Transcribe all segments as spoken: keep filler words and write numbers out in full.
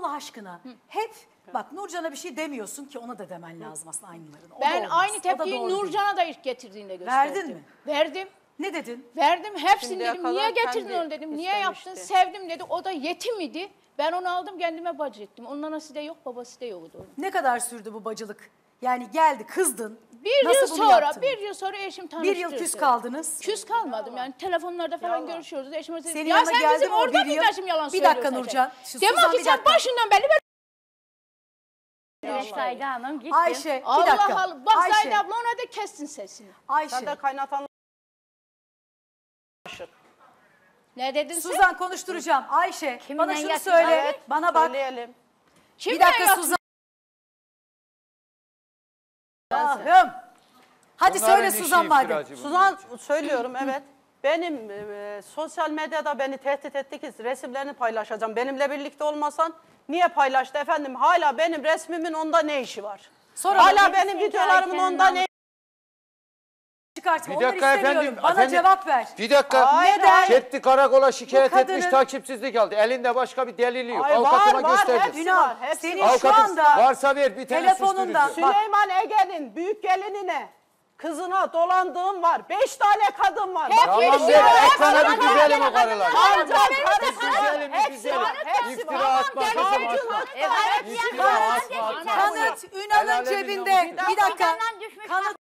Allah aşkına Hı. hep bak Nurcan'a bir şey demiyorsun ki ona da demen lazım aslında aynılarını. O ben aynı tepkiyi Nurcan'a da ilk getirdiğinde gösterdim. Verdin mi? Verdim. Ne dedin? Verdim hepsini Şimdiye dedim. Niye getirdin kendi onu dedim. Niye istemişti. yaptın? Sevdim dedi. O da yetim idi. Ben onu aldım kendime bacı ettim. Onun anası da yok, babası da yoktu. Ne kadar sürdü bu bacılık? Yani geldi kızdın. Bir Nasıl yıl bunu sonra, yaptın? bir yıl sonra eşim tanıştırdı. Bir yıl küs kaldınız. Küs kalmadım yani telefonlarda falan Yalan. görüşüyoruz. Eşim dedi, Senin ya yanına sen geldi bizim mi o orada bir mıydın yıl? eşim yalan Bir söylüyorsun. dakika Nurcan. Şu Demek Suzan ki bir sen dakika. başından beri böyle... Evet Sayda Hanım gittim. Ayşe bir Allah dakika. Allah. Bak Ayşe. Sayda abla ona da kessin sesini. Ayşe. Sen de kaynatan... Ne dedin sen? Suzan konuşturacağım. Ayşe Kiminle bana şunu yatın? söyle. Evet, Bana bak. söyleyelim. Kimle Bir dakika yatın? Suzan. Allah'ım. Hadi Onların söyle işi Suzan madem. iftiracı bunlar. Suzan söylüyorum evet. Benim e, sosyal medyada beni tehdit etti ki resimlerini paylaşacağım. Benimle birlikte olmasan niye paylaştı efendim? Hala benim resmimin onda ne işi var? Sonra Hala da- benim videolarımın onda ne Çıkartma. Bir Onları dakika istemiyorum. efendim. Bana efendim, cevap ver. Bir dakika. Hayır, Neden? hayır. Gitti karakola şikayet Bu kadının- etmiş, takipsizlik aldı. Elinde başka bir delili yok. Ay, var, Avukatıma var, gösterdim. hepsi Ünal, var, hepsi senin var. şu Avukatım anda varsa ver bir tane telefonunda- susturucu. Bak. Süleyman Ege'nin büyük gelinine kızına dolandığım var. Beş tane kadın var. Bak, Tamam beş ver, tane ekrana kadın bir var. güzelim o karılar. Var, var, Güzelim bir hepsi güzelim. var, hepsi İftira var. atma kızım Savcılık atma. var, Evet, hepsi İftira var. atma atma. Kanıt Ünal'ın Helal cebinde. emin Bir dakika. Fidandan düşmüş Kanıt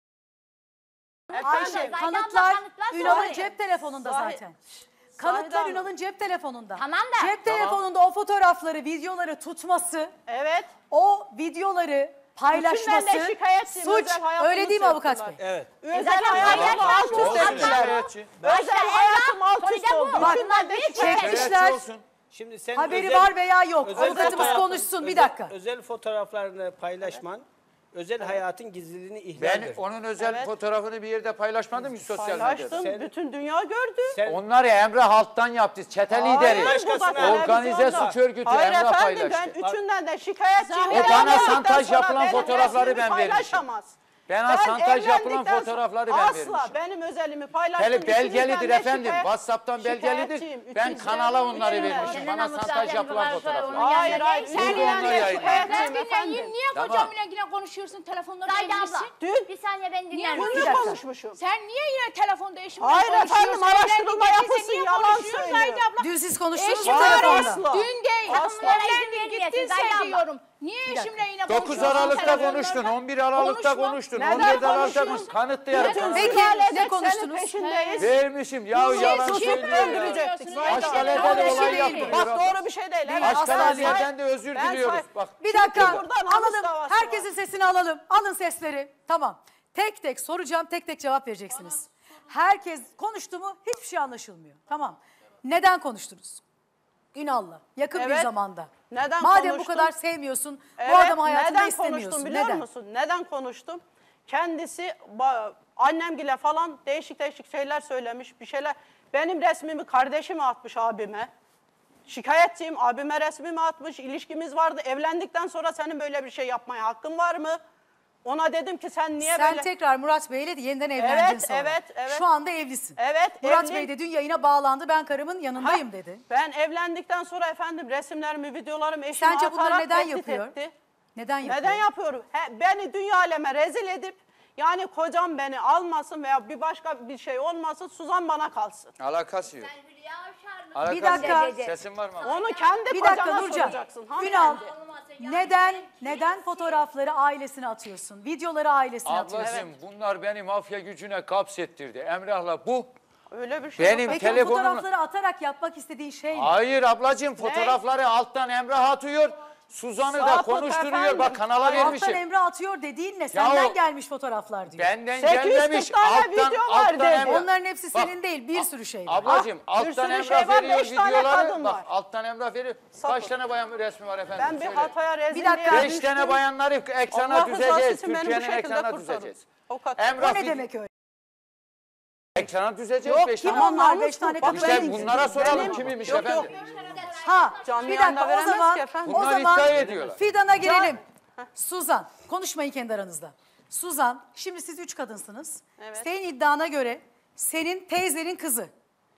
Ayşe, Zahide abla kanıtlar kanıtlar Ünal'ın söyle. cep telefonunda Sahi- zaten. Kanıtlar Zahide Ünal'ın cep telefonunda. Tamam da- Cep telefonunda o fotoğrafları, videoları tutması, Evet. o videoları paylaşması Bütünden de şikayetçiyim, suç. özel hayatımı Öyle değil mi avukat bey? söktüler. Evet. Özel zaten hayatımı paylaşmam alt üst olsun, ettiler. şikayetçi. Özel hayatım alt üst Koyda bu. oldu. Bak, Bütünden de şikayetçi. çekmişler. Şikayetçi olsun. Şimdi sen Haberi özel- var veya yok. özel Avukatımız fotoğraf- konuşsun bir özel- dakika. Özel fotoğraflarını paylaşman, özel hayatın gizliliğini Ben ihlaldir. onun özel Evet. fotoğrafını bir yerde paylaşmadım ki sosyal medyada. Paylaştım. Sen- Bütün dünya gördü. Sen Onları Emre Halk'tan yaptı. Çete lideri. Hayır, bu da Organize televizyonda. suç örgütü Hayır Emre efendim paylaştı. ben üçünden de şikayetçiyim. O Ben bana evlendikten santaj sonra yapılan benim fotoğrafları resmimi ben vermişim. paylaşamaz. Bana Ben santaj yapılan evlendikten sonra- fotoğrafları ben Asla vermişim. benim özelimi paylaştım. Hele İkinizden belgelidir de efendim. şikayet- WhatsApp'tan belgelidir. şikayetçiyim. Ben Üçüncü- kanala onları üçüncü- vermişim. Senin Bana namuslar santaj senin yapılan varsa fotoğraflar. onun Hayır yanında hayır. değil. Sen Üçüncüden onları de yayınla. Ben şikayetçiyim dinleyeyim. efendim. Niye Tamam. kocamla yine konuşuyorsun telefonda Sayda abla. evlisin? Dün Bir saniye ben dinler Niye misin? Dün de konuşmuşum. Sen niye yine telefonda eşimle Hayır konuşuyorsun? efendim, araştırma Evlendin yapılsın, dediyse niye yalan konuşuyorsun söylüyor. Zahide abla? Dün siz konuştunuz mu Eşim Hayır, telefonda? asla. Dün değil. Asla. Evlendin gittin Zahide abla. sen diyorum. Niye eşimle yine dokuz konuşuyorsun Aralık'ta telefonlarda? konuştun, on bir Aralık'ta Konuşma. konuştun, Neden on dört Aralık'ta konuşuyorsun? konuştun. Kanıtlayarım. Bütün sana. Peki, sülalecek ne konuştunuz? senin peşindeyiz. Vermişim ya Siz yalan kim söylüyor ya. öldürecektik? Aşkalede Doğru de bir olay şey değil yaptım. bu. Bak doğru bir şey değil. Evet. Aşkalelerden de özür Ben diliyoruz. say- Bak. Bir dakika burada namus alalım. davası Herkesin var. sesini alalım. Alın sesleri. Tamam. Tek tek soracağım. Tek tek cevap vereceksiniz. Herkes konuştu mu hiçbir şey anlaşılmıyor. Tamam. Neden konuştunuz? Ünal'la. Yakın bir Evet. zamanda. Neden Madem bu konuştum? kadar sevmiyorsun, Evet, bu adamı hayatında neden istemiyorsun. konuştum biliyor Neden? musun? Neden konuştum? Kendisi ba- annemgile falan değişik değişik şeyler söylemiş, bir şeyler. Benim resmimi kardeşime atmış abime. Şikayetçiyim, abime resmimi atmış, ilişkimiz vardı. Evlendikten sonra senin böyle bir şey yapmaya hakkın var mı? Ona dedim ki sen niye Sen böyle... tekrar Murat Bey'le de yeniden evlendin Evet, sonra. evet, evet. Şu anda evlisin. Evet, Murat evliyim. Bey de dün yayına bağlandı. Ben karımın yanındayım Ha, dedi. Ben evlendikten sonra efendim resimlerimi, videolarımı eşime Sence bunları atarak neden tehdit yapıyor? etti. Neden yapıyor? Neden yapıyorum? He, beni dünya aleme rezil edip yani kocam beni almasın veya bir başka bir şey olmasın, Suzan bana kalsın. Alakası yok. Bir Alakası dakika. yok. Sesin var mı? Onu kendi Bir dakika kocana Nurcan. soracaksın. Ünal, hanımefendi. neden neden fotoğrafları ailesine atıyorsun? Videoları ailesine atıyorsun? Ablacığım bunlar beni mafya gücüne kapsettirdi. Emrah'la bu. Öyle bir şey Benim yok. Peki telefonumu... o fotoğrafları atarak yapmak istediğin şey ne? Hayır ablacığım fotoğrafları alttan Emrah atıyor. Suzan'ı da Sapık konuşturuyor. efendim. Bak kanala Alttan vermişim. Emre atıyor dediğin ne? Senden o- gelmiş fotoğraflar diyor. Benden sekiz yüz gelmemiş. kırk tane Alttan, video var alttan dedi. Emrah. Onların hepsi Bak, senin değil, bir sürü şey var. Ablacığım Ah, bir alttan sürü Emrah şey var, veriyor beş tane videoları. kadın Bak var. alttan Emrah veriyor. Sapık. Kaç tane bayan resmi var efendim? Ben bir Söyle. hataya rezilliğe dakika. Beş düştüm. tane bayanları ekrana Allah rızası düzeceğiz. için beni bu Türkiye'nin şekilde ekrana kurtarın. düzeceğiz. O kadar. Emrah O ne vid- demek öyle? Ekrana düzeceğiz. Yok, beş Kim tane. Tamam, onlar namus beş tane bu. Bak, kadın? İşte benim- bunlara soralım benim- kimmiş Yok, yok. efendim. Ha, Canlı bir yayında dakika o veremez zaman, ki efendim. o Bunlar zaman iddia ediyorlar. Fidan'a gelelim. Suzan, konuşmayın kendi aranızda. Suzan, şimdi siz üç kadınsınız. Evet. Senin iddiana göre senin teyzenin kızı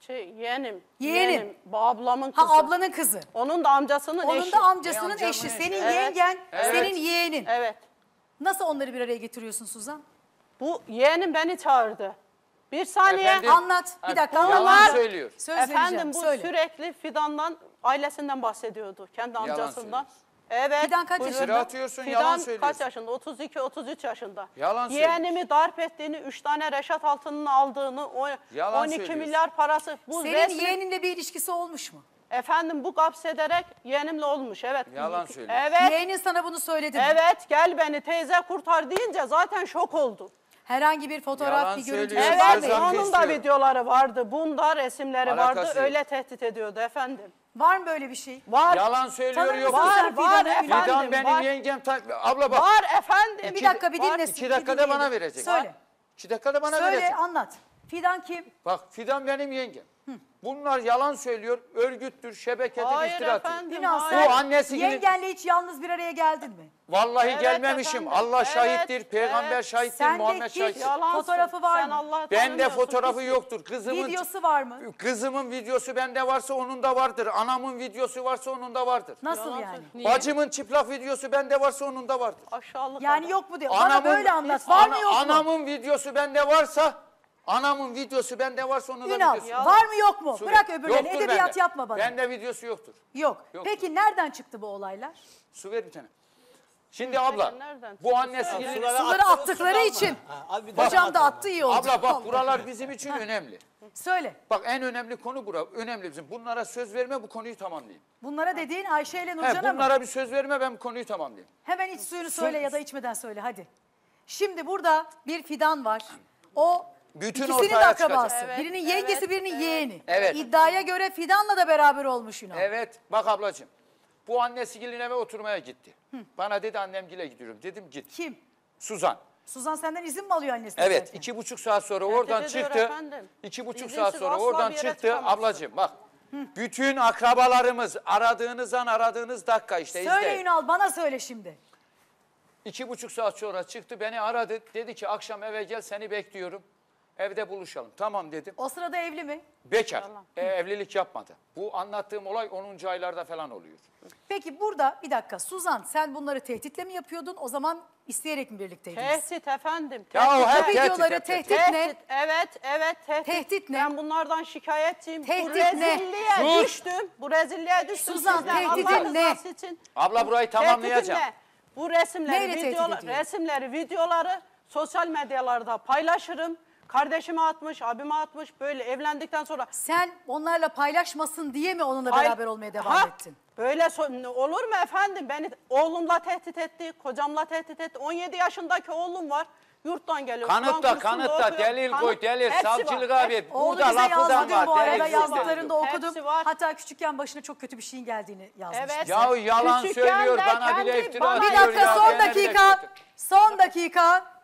Şey, yeğenim. Yeğenim. Bu ablamın kızı. Ha ablanın kızı. Onun da amcasının Onun eşi. da amcasının amcamın eşi. eşi. Senin Evet. yengen, Evet. senin yeğenin. Evet. Nasıl onları bir araya getiriyorsun Suzan? Bu yeğenim beni çağırdı. Bir saniye. Efendim? Anlat. Bir dakika. Yalan anlat. söylüyor. Söz vereceğim. Efendim bu Söyle. sürekli Fidan'dan, ailesinden bahsediyordu. Kendi Yalan amcasından. söylüyorsun. Evet. Fidan kaç buyurun. yaşında? İftira atıyorsun, Fidan yalan kaç söylüyorsun. yaşında? otuz iki otuz üç yaşında. Yalan Yeğenimi darp ettiğini, üç tane Reşat Altın'ın aldığını, o Yalan on iki söylüyorsun. milyar parası. Bu Senin resmi- yeğeninle bir ilişkisi olmuş mu? Efendim bu hapsederek yeğenimle olmuş. Evet. Yalan söylüyorsun. Evet. Yeğenin sana bunu söyledi mi? Evet gel beni teyze kurtar deyince zaten şok oldu. Herhangi bir fotoğraf, Yalan bir görüntü söylüyor. var Evet söz hakkı mı? onun da istiyor. videoları vardı. Bunda resimleri Alakası vardı. yok. Öyle tehdit ediyordu efendim. Var mı böyle bir şey? Var. Yalan söylüyor Tanır yok. mısın Var, sen var Fidan'ı? efendim. Fidan benim var. yengem. ta- Abla bak. Var efendim. Bir dakika bir Var. dinlesin. İki bir dakikada bana dinleyelim. verecek. Söyle. İki dakikada bana Söyle verecek. anlat. Fidan kim? Bak Fidan benim yengem. Bunlar yalan söylüyor. Örgüttür, şebekedir, Hayır iftira atıyor. efendim. Ünal hayır. sen Bu annesi gibi- yengenle hiç yalnız bir araya geldin mi? Vallahi Evet gelmemişim. efendim. Allah Evet, şahittir, peygamber evet. şahittir, Sende Muhammed hiç şahittir. Yalansın. Fotoğrafı var Sen mı? Allah'ı Bende tanımıyorsun. fotoğrafı yoktur. Kızımın Videosu var mı? Kızımın videosu bende varsa onun da vardır. Anamın videosu varsa onun da vardır. Nasıl Yalan yani? söylüyor. Niye? Bacımın çıplak videosu bende varsa onun da vardır. Aşağılık Yani adam. yok mu diyor. Bana böyle anlat. Var mı ana- yok mu? Anamın videosu bende varsa, anamın videosu bende varsa onun da Ünal videosu. Yalan. var mı yok mu? Su Bırak ver. öbürlerini. Yoktur Edebiyat bende. yapma bana. Bende videosu yoktur. Yok. Yok. Peki nereden çıktı bu olaylar? Su ver bir tane. Şimdi abla, nereden bu annesi çıktı? gibi... Suları Suları attınız, attıkları sudan mı? için. Ha, abi bir Hocam daha da atın. attı iyi oldu. Abla bak buralar bizim için önemli. Söyle. Bak en önemli konu bura. Önemli bizim. Bunlara söz verme bu konuyu tamamlayayım. Bunlara dediğin Ayşe ile He, Nurcan'a mı? bunlara bir söz verme ben bu konuyu tamamlayayım. Hemen iç suyunu söyle ya da içmeden söyle hadi. Şimdi burada bir Fidan var. O Bütün ikisinin de ortaya akrabası. çıkacak. Evet, birinin evet, yengesi, birinin evet. yeğeni. Evet. İddiaya göre Fidan'la da beraber olmuş Ünal. Evet bak ablacığım. Bu annesigelin eve oturmaya gitti. Bana dedi annemgile gidiyorum. Dedim git. Kim? Suzan. Suzan senden izin mi alıyor annesi? Evet giderken? iki buçuk saat sonra oradan ediyor çıktı. efendim. İki buçuk İzinsiz saat sonra asla oradan bir yere çıktı. çıkamazsın. Ablacığım bak. Bütün akrabalarımız aradığınız an aradığınız dakika işte Söyle izleyin. Ünal bana söyle şimdi. İki buçuk saat sonra çıktı beni aradı. Dedi ki akşam eve gel seni bekliyorum. Evde buluşalım. Tamam dedim. O sırada evli mi? Bekar. E, evlilik yapmadı. Bu anlattığım olay onuncu aylarda falan oluyor. Peki burada bir dakika Suzan sen bunları tehditle mi yapıyordun? O zaman isteyerek mi birlikteydiniz? Tehdit efendim. Ya o tehdit. hep Bu tehdit, videoları hep tehdit. tehdit ne? Tehdit, evet, evet tehdit. Tehdit ne? Ben bunlardan şikayetçiyim. Tehdit bu ne? rezilliğe Sus. düştüm. Bu rezilliğe düştüm. Suzan, Sizden tehditin Allah ne? rızası için. Abla burayı Tehditin tamamlayacağım. ne? Bu resimleri, Neyle tehdit videolar, ediyor? resimleri, videoları sosyal medyalarda paylaşırım. Kardeşime atmış, abime atmış. Böyle evlendikten sonra Sen onlarla paylaşmasın diye mi onunla Ay- beraber olmaya devam Ha, ettin? Böyle so- olur mu efendim? Beni oğlumla tehdit etti, kocamla tehdit etti. on yedi yaşındaki oğlum var. Yurttan geliyor. Kur'an Kanıtla, kursunda kanıtla, okuyor. delil Kanıt- koy, delil, hepsi var. savcılığa Hepsi- ver. Oğlu Burada bize lafıdan yazdırdın var, bu arada delil yazdıklarında Hepsi okudum. var. Hatta küçükken başına çok kötü bir şeyin geldiğini yazmış. Evet. Ya yalan Küçükken söylüyor de bana bile kendi iftira bana- atıyor Bir dakika ya. son Gene bile dakika. kötü. Son dakika.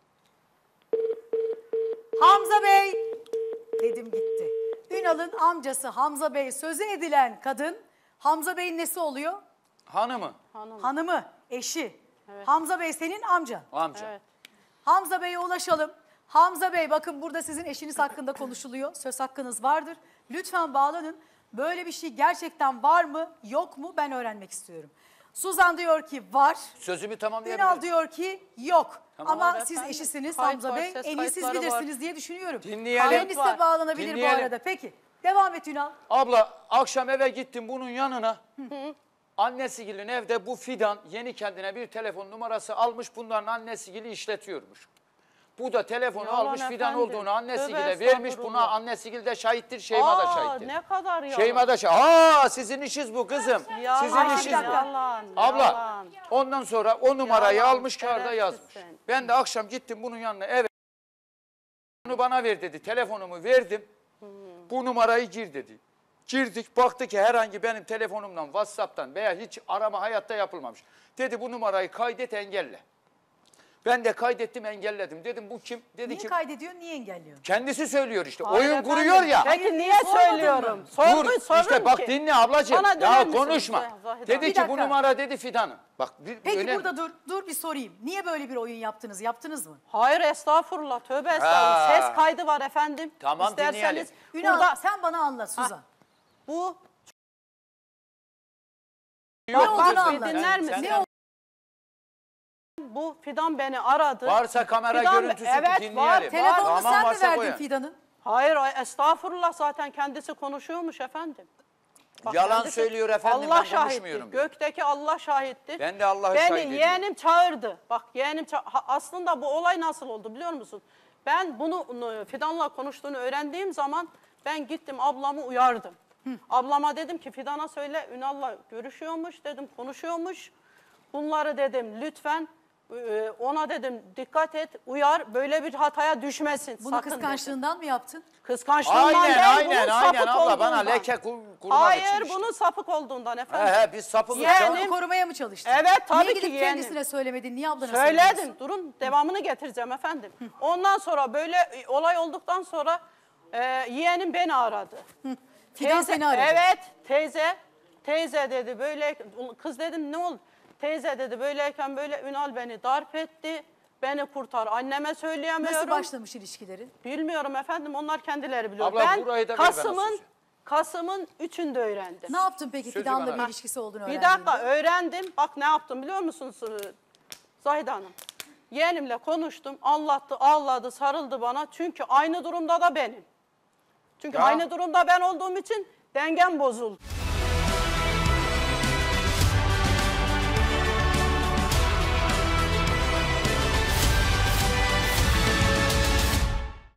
Hamza Bey dedim gitti. Ünal'ın amcası Hamza Bey sözü edilen kadın Hamza Bey'in nesi oluyor? Hanımı, Hanımı, eşi. Hamza Bey senin amcan. amca. Evet. Hamza Bey'e ulaşalım. Hamza Bey bakın burada sizin eşiniz hakkında konuşuluyor. Söz hakkınız vardır. Lütfen bağlanın. Böyle bir şey gerçekten var mı yok mu ben öğrenmek istiyorum. Suzan diyor ki var. Sözümü tamamlayabilirim. Ünal diyor ki yok. Tamam. Ama Var siz efendim. eşisiniz Kayıt Hamza var, Bey. ses En iyi siz kayıtları bilirsiniz var. diye düşünüyorum. Dinleyelim. Kendiniz de Var. bağlanabilir bu Dinleyelim. arada. Peki devam et Ünal. Abla akşam eve gittim bunun yanına. Annesigilin evde bu Fidan yeni kendine bir telefon numarası almış. Bunların annesigili işletiyormuş. Bu da telefonu Yalan almış Fidan efendim. olduğunu annesigile Tövbe vermiş. estağfurullah. Buna annesigil de şahittir, Şeyma da Aa, şahittir. ne kadar yalan. Şeyma da şahit. Aa sizin işiniz bu kızım. Yalan, Sizin Ayşe, işiniz bir bu. dakika. yalan, Abla yalan. ondan sonra o numarayı Yalan, almış kağıda şerefsiz yazmış. sen. Ben de akşam gittim bunun yanına eve. Bunu bana ver dedi. Telefonumu verdim. Bu numarayı gir dedi. Girdik baktı ki herhangi benim telefonumdan WhatsApp'tan veya hiç arama hayatta yapılmamış. Dedi bu numarayı kaydet engelle. Ben de kaydettim, engelledim. Dedim bu kim? Dedi Niye ki kaydediyor, niye engelliyor? kendisi söylüyor işte. Hayır Oyun efendim. kuruyor ya. Peki Hayır, niye sormadın söylüyorum? mı? Sordun, Dur sorun işte bak ki. dinle ablacığım. Bana döner Ya misiniz konuşma. ya, Zahide Dedi Hanım? ki Bir bu dakika. numara dedi Fidan'ın. Bak bir Peki önemli. burada dur, dur bir sorayım. Niye böyle bir oyun yaptınız? Yaptınız mı? Hayır estağfurullah, tövbe estağfurullah. Ha. Ses kaydı var efendim. Tamam, İsterseniz dinleyelim. Ünal burada sen bana anlat Suzan. bu Ne Yok, olduğunu lütfen. anlat. dinler Sen- misin? sen- Ne oldu? bu Fidan beni aradı. Varsa kamera Fidan- görüntüsü evet, var. dinleyelim. Telefonunu Tamam, sen mi varsa verdin koyun. Fidan'ın? Hayır o- estağfurullah, zaten kendisi konuşuyormuş efendim. Bak, Yalan kendisi- söylüyor efendim, Allah ben şahitti. konuşmuyorum. Gökteki Allah şahitti. Ben de Allah'ı Beni şahit ediyorum. yeğenim çağırdı. Bak yeğenim ça- ha, aslında bu olay nasıl oldu biliyor musun? Ben bunu n- Fidan'la konuştuğunu öğrendiğim zaman ben gittim ablamı uyardım. Ablama dedim ki Fidan'a söyle Ünal'la görüşüyormuş dedim, konuşuyormuş. Bunları dedim lütfen e, ona dedim dikkat et, uyar, böyle bir hataya düşmesin. Bunu sakın dedim. kıskançlığından mı yaptın? Kıskançlığından Aynen değil, aynen bunun aynen sapık abla bana olduğundan. leke kur- kurmak Hayır, için işte. bunun sapık olduğundan He efendim. he biz sapımız Yeğenim- canım. Onu korumaya mı çalıştın? Evet, tabii Niye ki gidip yeğenim. kendisine söylemedin? Niye ablana Söyledim. söylüyorsun? Durun, devamını getireceğim efendim. Ondan sonra böyle e, olay olduktan sonra e, yeğenim beni aradı. Fidan seni aradı. Evet, teyze. Teyze dedi böyle, kız dedim ne oldu? Teyze dedi böyleyken böyle Ünal beni darp etti. Beni kurtar. Anneme söyleyemiyorum. Nasıl başlamış ilişkilerin? Bilmiyorum efendim, onlar kendileri biliyor. Abla, ben burayı da ver bana Kasım'ın sözü. Kasım'ın üçünde öğrendim. Ne yaptın peki Sözü Fidan'la bana. bir ilişkisi olduğunu Bir öğrendiğinde? dakika öğrendim. Bak ne yaptım biliyor musunuz e, Zahide Hanım? Yeğenimle konuştum. Anlattı, ağladı, sarıldı bana. Çünkü aynı durumda da benim. Çünkü Ya. aynı durumda ben olduğum için dengem bozuldu.